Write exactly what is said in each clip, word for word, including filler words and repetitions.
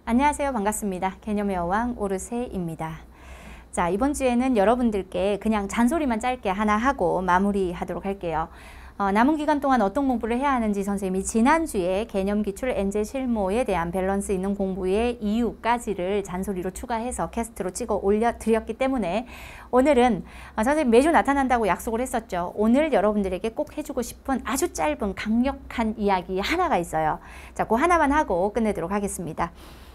안녕하세요. 반갑습니다. 개념의 여왕 오르세입니다. 자, 이번 주에는 여러분들께 그냥 잔소리만 짧게 하나 하고 마무리하도록 할게요. 어, 남은 기간 동안 어떤 공부를 해야 하는지 선생님이 지난주에 개념 기출 엔제 실무에 대한 밸런스 있는 공부의 이유까지를 잔소리로 추가해서 캐스트로 찍어 올려드렸기 때문에 오늘은 어, 선생님 매주 나타난다고 약속을 했었죠. 오늘 여러분들에게 꼭 해주고 싶은 아주 짧은 강력한 이야기 하나가 있어요. 자, 그 하나만 하고 끝내도록 하겠습니다.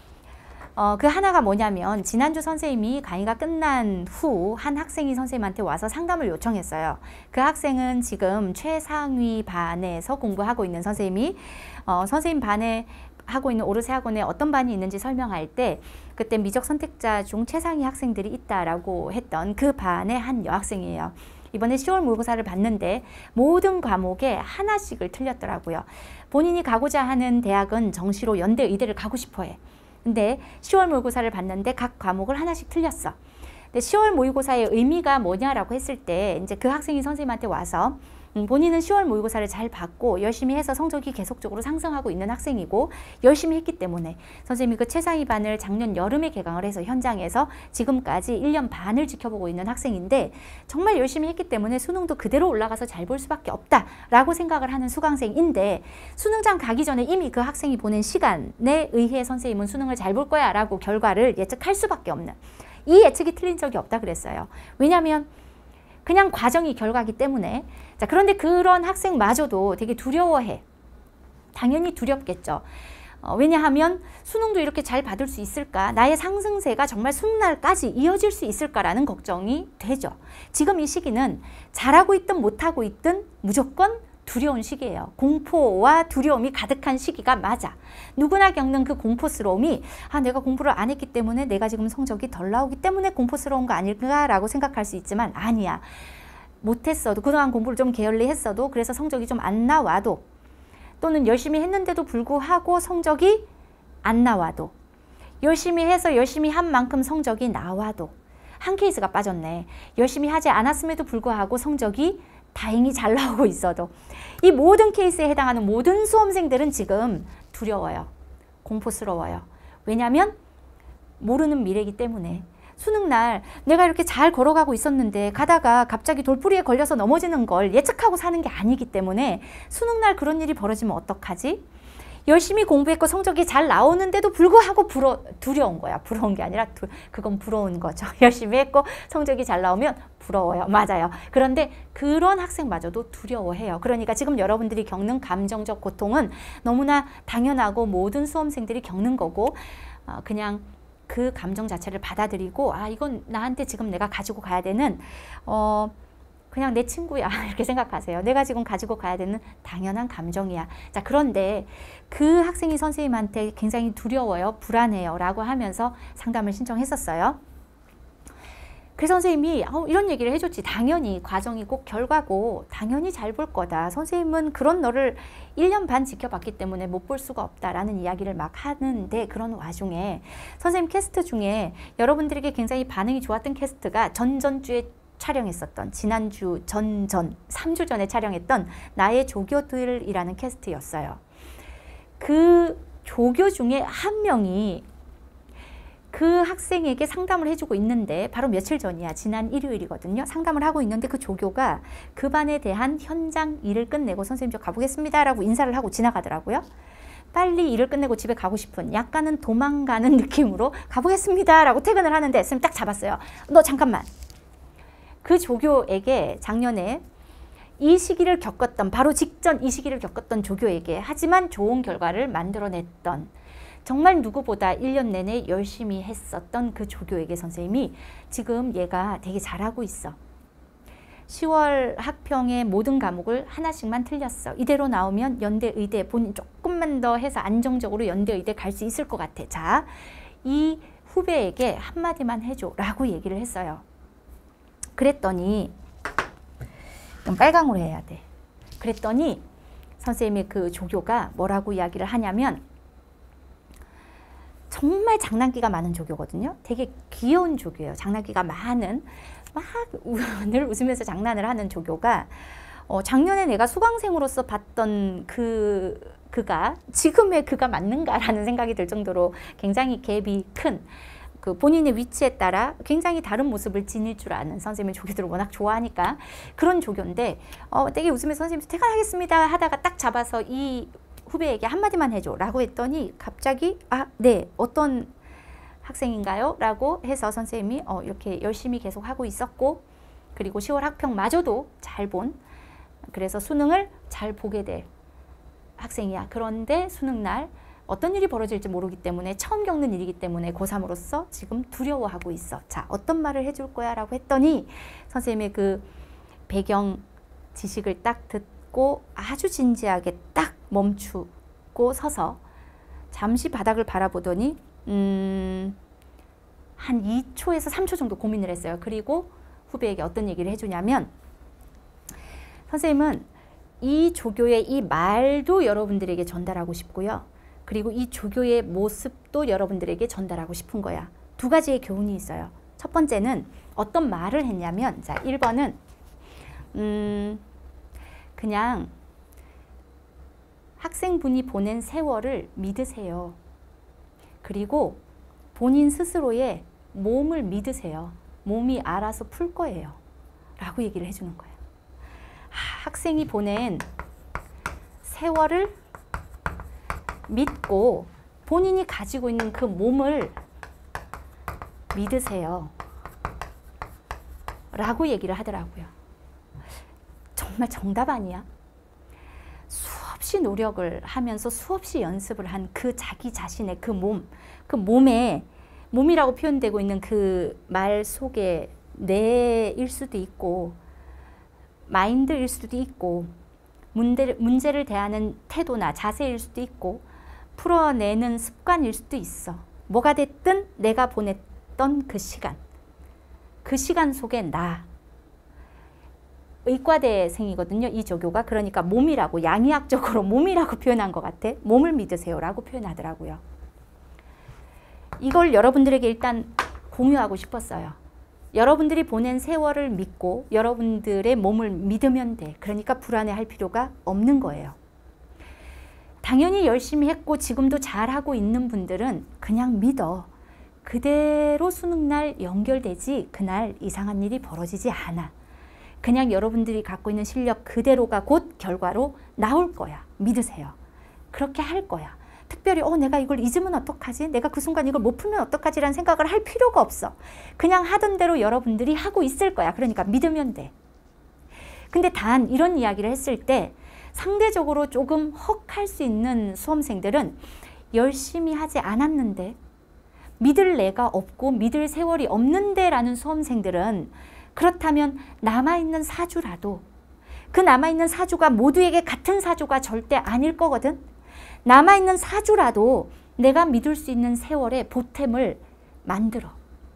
어, 그 하나가 뭐냐면 지난주 선생님이 강의가 끝난 후 한 학생이 선생님한테 와서 상담을 요청했어요. 그 학생은 지금 최상위 반에서 공부하고 있는 선생님이 어, 선생님 반에 하고 있는 오르세 학원에 어떤 반이 있는지 설명할 때 그때 미적 선택자 중 최상위 학생들이 있다라고 했던 그 반의 한 여학생이에요. 이번에 시월 모의고사를 봤는데 모든 과목에 하나씩을 틀렸더라고요. 본인이 가고자 하는 대학은 정시로 연대 의대를 가고 싶어 해. 근데 시월 모의고사를 봤는데 각 과목을 하나씩 틀렸어. 근데 시월 모의고사의 의미가 뭐냐라고 했을 때 이제 그 학생이 선생님한테 와서 음, 본인은 시월 모의고사를 잘 봤고 열심히 해서 성적이 계속적으로 상승하고 있는 학생이고 열심히 했기 때문에 선생님이 그 최상위 반을 작년 여름에 개강을 해서 현장에서 지금까지 일 년 반을 지켜보고 있는 학생인데 정말 열심히 했기 때문에 수능도 그대로 올라가서 잘 볼 수밖에 없다라고 생각을 하는 수강생인데 수능장 가기 전에 이미 그 학생이 보낸 시간에 의해 선생님은 수능을 잘 볼 거야 라고 결과를 예측할 수밖에 없는 이 예측이 틀린 적이 없다 그랬어요. 왜냐하면 그냥 과정이 결과기 때문에. 자, 그런데 그런 학생마저도 되게 두려워해. 당연히 두렵겠죠. 어, 왜냐하면 수능도 이렇게 잘 받을 수 있을까? 나의 상승세가 정말 수능날까지 이어질 수 있을까라는 걱정이 되죠. 지금 이 시기는 잘하고 있든 못하고 있든 무조건 두려운 시기예요. 공포와 두려움이 가득한 시기가 맞아. 누구나 겪는 그 공포스러움이 아 내가 공부를 안 했기 때문에 내가 지금 성적이 덜 나오기 때문에 공포스러운 거 아닐까라고 생각할 수 있지만 아니야. 못했어도 그동안 공부를 좀 게을리 했어도 그래서 성적이 좀 안 나와도 또는 열심히 했는데도 불구하고 성적이 안 나와도 열심히 해서 열심히 한 만큼 성적이 나와도 한 케이스가 빠졌네. 열심히 하지 않았음에도 불구하고 성적이 다행히 잘 나오고 있어도 이 모든 케이스에 해당하는 모든 수험생들은 지금 두려워요. 공포스러워요. 왜냐하면 모르는 미래이기 때문에 수능날 내가 이렇게 잘 걸어가고 있었는데 가다가 갑자기 돌부리에 걸려서 넘어지는 걸 예측하고 사는 게 아니기 때문에 수능날 그런 일이 벌어지면 어떡하지? 열심히 공부했고 성적이 잘 나오는데도 불구하고 부러, 두려운 거야. 부러운 게 아니라 두, 그건 부러운 거죠. 열심히 했고 성적이 잘 나오면 부러워요. 맞아요. 그런데 그런 학생마저도 두려워해요. 그러니까 지금 여러분들이 겪는 감정적 고통은 너무나 당연하고 모든 수험생들이 겪는 거고 어, 그냥 그 감정 자체를 받아들이고 아 이건 나한테 지금 내가 가지고 가야 되는 어 그냥 내 친구야 이렇게 생각하세요. 내가 지금 가지고 가야 되는 당연한 감정이야. 자, 그런데 그 학생이 선생님한테 굉장히 두려워요, 불안해요 라고 하면서 상담을 신청했었어요. 그 선생님이 어, 이런 얘기를 해줬지. 당연히 과정이 꼭 결과고 당연히 잘 볼 거다. 선생님은 그런 너를 일 년 반 지켜봤기 때문에 못 볼 수가 없다라는 이야기를 막 하는데 그런 와중에 선생님 캐스트 중에 여러분들에게 굉장히 반응이 좋았던 캐스트가 전전주에 촬영했었던 지난주 전전 삼 주 전에 촬영했던 나의 조교들이라는 캐스트였어요. 그 조교 중에 한 명이 그 학생에게 상담을 해주고 있는데 바로 며칠 전이야. 지난 일요일이거든요. 상담을 하고 있는데 그 조교가 그 반에 대한 현장 일을 끝내고 선생님 저 가보겠습니다 라고 인사를 하고 지나가더라고요. 빨리 일을 끝내고 집에 가고 싶은 약간은 도망가는 느낌으로 가보겠습니다 라고 퇴근을 하는데 선생님 딱 잡았어요. 너 잠깐만. 그 조교에게 작년에 이 시기를 겪었던 바로 직전 이 시기를 겪었던 조교에게 하지만 좋은 결과를 만들어냈던 정말 누구보다 일 년 내내 열심히 했었던 그 조교에게 선생님이 지금 얘가 되게 잘하고 있어. 시월 학평의 모든 과목을 하나씩만 틀렸어. 이대로 나오면 연대 의대 본인 조금만 더 해서 안정적으로 연대 의대 갈 수 있을 것 같아. 자, 이 후배에게 한마디만 해줘 라고 얘기를 했어요. 그랬더니 좀 빨강으로 해야 돼. 그랬더니 선생님의 그 조교가 뭐라고 이야기를 하냐면 정말 장난기가 많은 조교거든요. 되게 귀여운 조교예요. 장난기가 많은 막 늘 웃으면서 장난을 하는 조교가 어, 작년에 내가 수강생으로서 봤던 그 그가 지금의 그가 맞는가라는 생각이 들 정도로 굉장히 갭이 큰 그 본인의 위치에 따라 굉장히 다른 모습을 지닐 줄 아는 선생님의 조교들을 워낙 좋아하니까 그런 조교인데 어, 되게 웃으면서 선생님 퇴근하겠습니다 하다가 딱 잡아서 이 후배에게 한마디만 해줘 라고 했더니 갑자기 아, 네 어떤 학생인가요? 라고 해서 선생님이 어, 이렇게 열심히 계속 하고 있었고 그리고 시월 학평마저도 잘 본 그래서 수능을 잘 보게 될 학생이야. 그런데 수능날 어떤 일이 벌어질지 모르기 때문에 처음 겪는 일이기 때문에 고삼으로서 지금 두려워하고 있어. 자, 어떤 말을 해줄 거야? 라고 했더니 선생님의 그 배경 지식을 딱 듣고 아주 진지하게 딱 멈추고 서서 잠시 바닥을 바라보더니 음, 한 이 초에서 삼 초 정도 고민을 했어요. 그리고 후배에게 어떤 얘기를 해주냐면 선생님은 이 조교의 이 말도 여러분들에게 전달하고 싶고요. 그리고 이 조교의 모습도 여러분들에게 전달하고 싶은 거야. 두 가지의 교훈이 있어요. 첫 번째는 어떤 말을 했냐면 자, 일 번은 음, 그냥 학생분이 보낸 세월을 믿으세요. 그리고 본인 스스로의 몸을 믿으세요. 몸이 알아서 풀 거예요. 라고 얘기를 해주는 거예요. 하, 학생이 보낸 세월을 믿고 본인이 가지고 있는 그 몸을 믿으세요. 라고 얘기를 하더라고요. 정말 정답 아니야? 수없이 노력을 하면서 수없이 연습을 한 그 자기 자신의 그 몸, 그 몸에 몸이라고 표현되고 있는 그 말 속에 뇌일 수도 있고 마인드일 수도 있고 문제를, 문제를 대하는 태도나 자세일 수도 있고 풀어내는 습관일 수도 있어. 뭐가 됐든 내가 보냈던 그 시간, 그 시간 속에 나 의과대생이거든요. 이 조교가. 그러니까 몸이라고 양의학적으로 몸이라고 표현한 것 같아. 몸을 믿으세요 라고 표현하더라고요. 이걸 여러분들에게 일단 공유하고 싶었어요. 여러분들이 보낸 세월을 믿고 여러분들의 몸을 믿으면 돼. 그러니까 불안해할 필요가 없는 거예요. 당연히 열심히 했고 지금도 잘하고 있는 분들은 그냥 믿어. 그대로 수능날 연결되지 그날 이상한 일이 벌어지지 않아. 그냥 여러분들이 갖고 있는 실력 그대로가 곧 결과로 나올 거야. 믿으세요. 그렇게 할 거야. 특별히 어 내가 이걸 잊으면 어떡하지? 내가 그 순간 이걸 못 풀면 어떡하지? 라는 생각을 할 필요가 없어. 그냥 하던 대로 여러분들이 하고 있을 거야. 그러니까 믿으면 돼. 근데 단 이런 이야기를 했을 때 상대적으로 조금 헉할 수 있는 수험생들은 열심히 하지 않았는데 믿을 애가 없고 믿을 세월이 없는데 라는 수험생들은 그렇다면 남아있는 사주라도 그 남아있는 사주가 모두에게 같은 사주가 절대 아닐 거거든. 남아있는 사주라도 내가 믿을 수 있는 세월에 보탬을 만들어.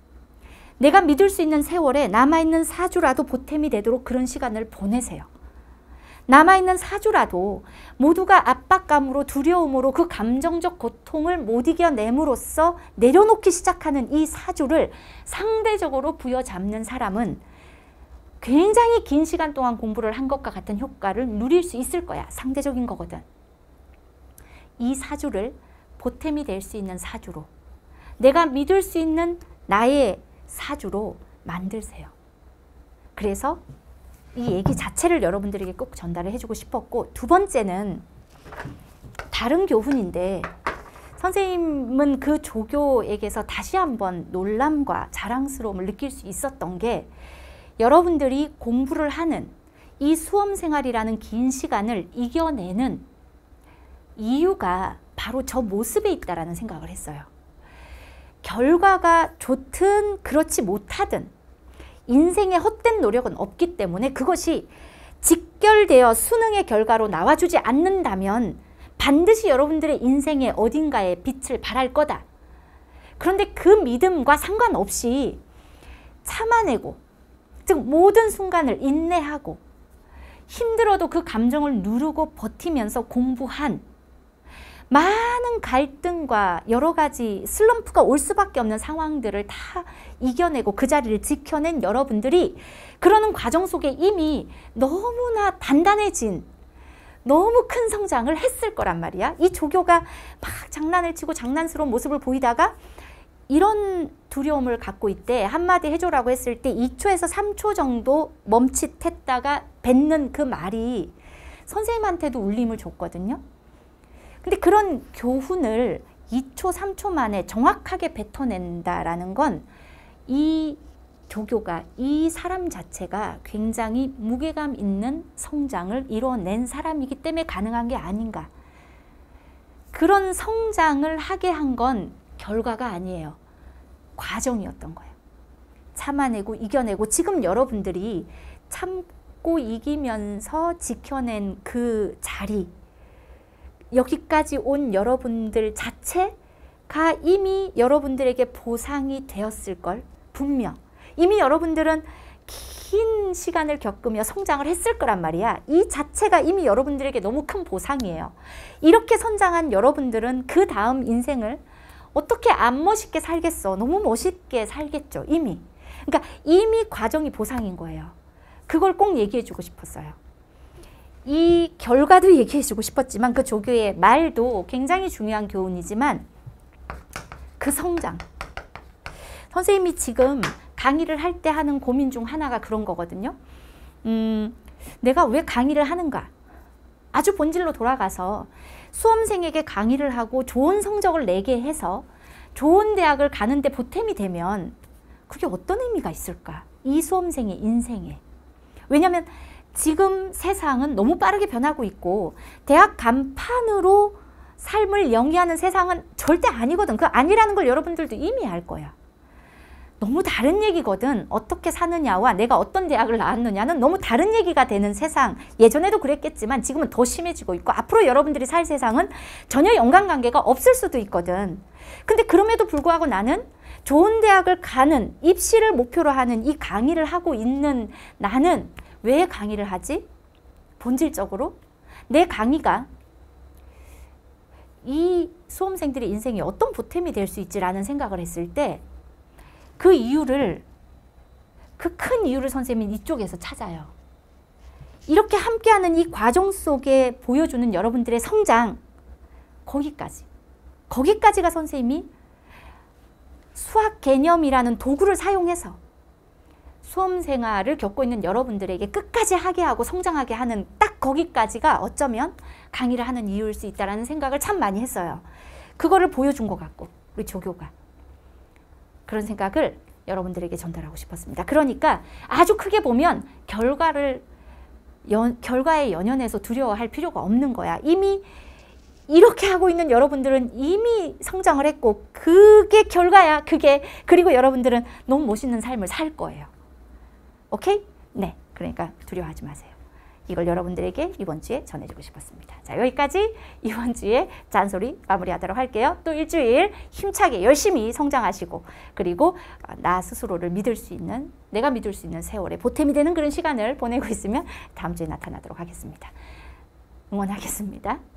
내가 믿을 수 있는 세월에 남아있는 사주라도 보탬이 되도록 그런 시간을 보내세요. 남아있는 사주라도 모두가 압박감으로 두려움으로 그 감정적 고통을 못 이겨냄으로써 내려놓기 시작하는 이 사주를 상대적으로 부여잡는 사람은 굉장히 긴 시간 동안 공부를 한 것과 같은 효과를 누릴 수 있을 거야. 상대적인 거거든. 이 사주를 보탬이 될 수 있는 사주로 내가 믿을 수 있는 나의 사주로 만들세요. 그래서 이 얘기 자체를 여러분들에게 꼭 전달을 해주고 싶었고 두 번째는 다른 교훈인데 선생님은 그 조교에게서 다시 한번 놀람과 자랑스러움을 느낄 수 있었던 게 여러분들이 공부를 하는 이 수험생활이라는 긴 시간을 이겨내는 이유가 바로 저 모습에 있다라는 생각을 했어요. 결과가 좋든 그렇지 못하든 인생의 헛된 노력은 없기 때문에 그것이 직결되어 수능의 결과로 나와주지 않는다면 반드시 여러분들의 인생의 어딘가에 빛을 발할 거다. 그런데 그 믿음과 상관없이 참아내고 즉 모든 순간을 인내하고 힘들어도 그 감정을 누르고 버티면서 공부한 많은 갈등과 여러 가지 슬럼프가 올 수밖에 없는 상황들을 다 이겨내고 그 자리를 지켜낸 여러분들이 그러는 과정 속에 이미 너무나 단단해진 너무 큰 성장을 했을 거란 말이야. 이 조교가 막 장난을 치고 장난스러운 모습을 보이다가 이런 두려움을 갖고 있대. 한마디 해줘라고 했을 때 이 초에서 삼 초 정도 멈칫했다가 뱉는 그 말이 선생님한테도 울림을 줬거든요. 근데 그런 교훈을 이 초, 삼 초 만에 정확하게 뱉어낸다라는 건 이 조교가, 이 사람 자체가 굉장히 무게감 있는 성장을 이뤄낸 사람이기 때문에 가능한 게 아닌가. 그런 성장을 하게 한 건 결과가 아니에요. 과정이었던 거예요. 참아내고 이겨내고 지금 여러분들이 참고 이기면서 지켜낸 그 자리, 여기까지 온 여러분들 자체가 이미 여러분들에게 보상이 되었을걸. 분명. 이미 여러분들은 긴 시간을 겪으며 성장을 했을 거란 말이야. 이 자체가 이미 여러분들에게 너무 큰 보상이에요. 이렇게 성장한 여러분들은 그 다음 인생을 어떻게 안 멋있게 살겠어? 너무 멋있게 살겠죠, 이미. 그러니까 이미 과정이 보상인 거예요. 그걸 꼭 얘기해 주고 싶었어요. 이 결과도 얘기해 주고 싶었지만 그 조교의 말도 굉장히 중요한 교훈이지만 그 성장. 선생님이 지금 강의를 할 때 하는 고민 중 하나가 그런 거거든요. 음, 내가 왜 강의를 하는가? 아주 본질로 돌아가서 수험생에게 강의를 하고 좋은 성적을 내게 해서 좋은 대학을 가는데 보탬이 되면 그게 어떤 의미가 있을까? 이 수험생의 인생에. 왜냐하면 지금 세상은 너무 빠르게 변하고 있고 대학 간판으로 삶을 영위하는 세상은 절대 아니거든. 그 아니라는 걸 여러분들도 이미 알 거야. 너무 다른 얘기거든. 어떻게 사느냐와 내가 어떤 대학을 나왔느냐는 너무 다른 얘기가 되는 세상. 예전에도 그랬겠지만 지금은 더 심해지고 있고 앞으로 여러분들이 살 세상은 전혀 연관관계가 없을 수도 있거든. 근데 그럼에도 불구하고 나는 좋은 대학을 가는, 입시를 목표로 하는 이 강의를 하고 있는 나는 왜 강의를 하지? 본질적으로 내 강의가 이 수험생들의 인생에 어떤 보탬이 될 수 있지라는 생각을 했을 때 그 이유를, 그 큰 이유를 선생님이 이쪽에서 찾아요. 이렇게 함께하는 이 과정 속에 보여주는 여러분들의 성장, 거기까지. 거기까지가 선생님이 수학 개념이라는 도구를 사용해서 수험생활을 겪고 있는 여러분들에게 끝까지 하게 하고 성장하게 하는 딱 거기까지가 어쩌면 강의를 하는 이유일 수 있다는 생각을 참 많이 했어요. 그거를 보여준 것 같고 우리 조교가. 그런 생각을 여러분들에게 전달하고 싶었습니다. 그러니까 아주 크게 보면 결과를 연, 결과에 연연해서 두려워할 필요가 없는 거야. 이미 이렇게 하고 있는 여러분들은 이미 성장을 했고 그게 결과야. 그게. 그리고 여러분들은 너무 멋있는 삶을 살 거예요. 오케이? 네. 그러니까 두려워하지 마세요. 이걸 여러분들에게 이번 주에 전해주고 싶었습니다. 자, 여기까지 이번 주에 잔소리 마무리하도록 할게요. 또 일주일 힘차게 열심히 성장하시고 그리고 나 스스로를 믿을 수 있는, 내가 믿을 수 있는 세월에 보탬이 되는 그런 시간을 보내고 있으면 다음 주에 나타나도록 하겠습니다. 응원하겠습니다.